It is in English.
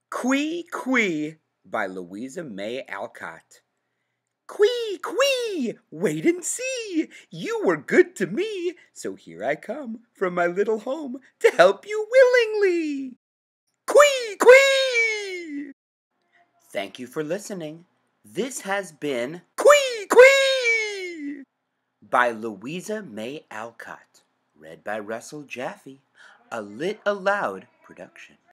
Quee, Quee by Louisa May Alcott. Quee, Quee, wait and see. You were good to me, so here I come from my little home to help you willingly. Quee, Quee! Thank you for listening. This has been Quee, Quee by Louisa May Alcott, read by Russell Jaffe, a Lit Aloud production.